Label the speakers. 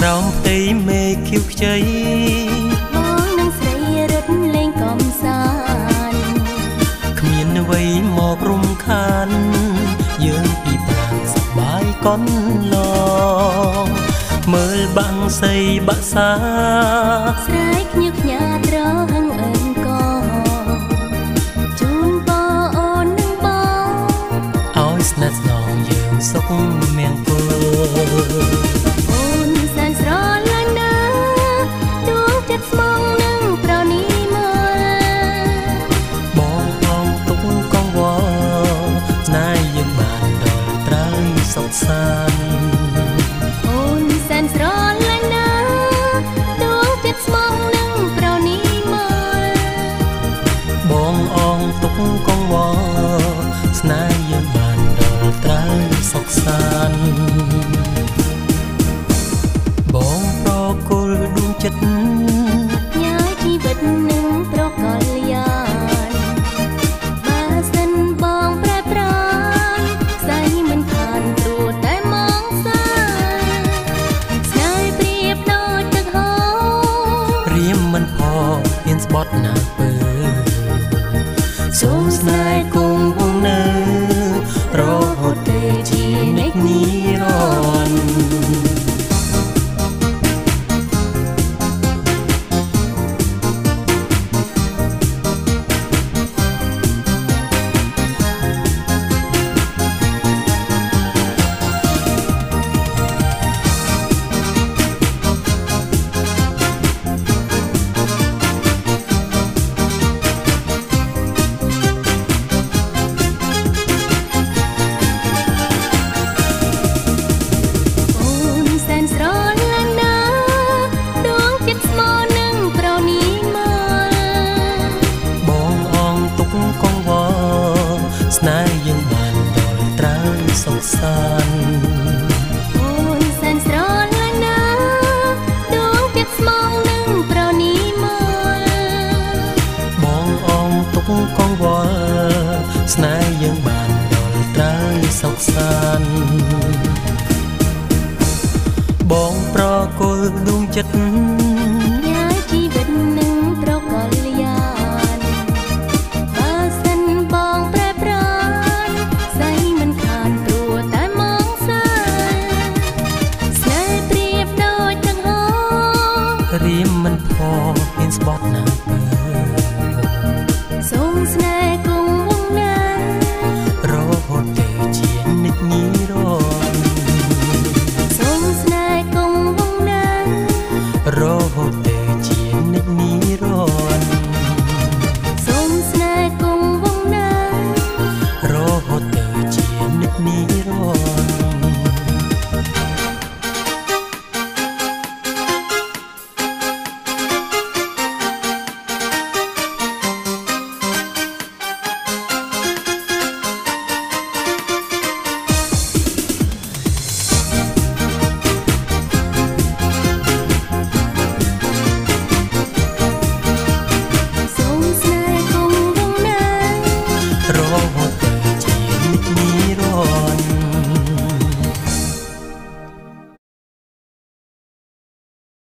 Speaker 1: ក្រោមផ្ទៃមេឃខៀវខ្ចី
Speaker 2: បងនឹងស្រីរត់លេងកំសាន្ត
Speaker 1: គ្មានអ្វីមករំខានយើងពីប្រាំសប្បាយកន់ឡងមើលបាំងសីបាក់សា
Speaker 2: ស្រែកញឹកញាត្រហឹងអិនកជូនបងអូននឹងបង
Speaker 1: ឲ្យស្និទ្ធស្នងយើងសុខមង្គល
Speaker 2: អូនសែនស្រឡាញ់ណាស់ដួងចិត្តស្មងនឹងប្រនីមើល
Speaker 1: បងបងទុកកង្វល់ស្នេហ៍យើងបានដល់ត្រូវសុខសាន្ត
Speaker 2: អូនសែនស្រឡាញ់ណាស់ដួងចិត្តស្មងនឹងប្រនីមើល
Speaker 1: បងអងទុកកង្វល់ស្នេហ៍យើងបានដល់ត្រូវសុខសាន្តបងប្រគល់ដួងចិត្ត
Speaker 2: ញ៉ាយជីវិតនឹងប្រកលយានបើសិនបងប្រែប្រានស្អីមិនខានព្រោះតែមងសាស្នេហ៍ប្រៀបដូចទឹកហូរ
Speaker 1: រៀមមិនផហ៊ានស្បត់ណាពើសូមស្នេហ៍គង់វង្សនៅរហូតទេជានិច្ចនិរន្តរ៍ស្នេហ៍យើងបានដល់ត្រូវសុខសាន្ត
Speaker 2: អូនសែនស្រឡាញ់ណាស់ដួងចិត្តស្មងនឹងប្រនីមើល
Speaker 1: បងអងទុកកង្វល់ស្នេហ៍យើងបានដល់ត្រូវសុខសាន្តបងប្រគល់ដួងចិត្ត
Speaker 2: ញ៉ាយជីវិតនឹងប្រកលយានបើសិនបងប្រែប្រានស្អីមិនខានព្រោះតែមងសាស្នេហ៍ប្រៀបដូចទឹកហូរ
Speaker 1: រៀមមិនផហ៊ានស្បត់ណាស់ពើ
Speaker 2: សូមស្នេហ៍គង់វង្សណា
Speaker 1: រហូតទេជានិច្ចនិរន្តរ៍
Speaker 2: សូមស្នេហ៍គង់វង្សណា
Speaker 1: រហូតទេជានិច្ចនិរន្តរ៍
Speaker 2: សូមស្នេហ៍គង់វង្សណា
Speaker 1: រហូតទេជានិច្ចនិរន្តរ៍